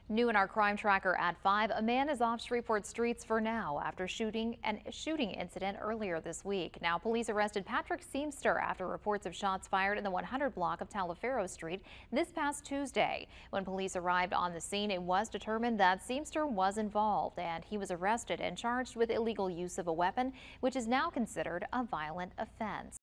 New in our crime tracker at 5, a man is off Shreveport streets for now after a shooting incident earlier this week. Now, police arrested Patrick Seamster after reports of shots fired in the 100 block of Taliaferro Street this past Tuesday. When police arrived on the scene, it was determined that Seamster was involved, and he was arrested and charged with illegal use of a weapon, which is now considered a violent offense.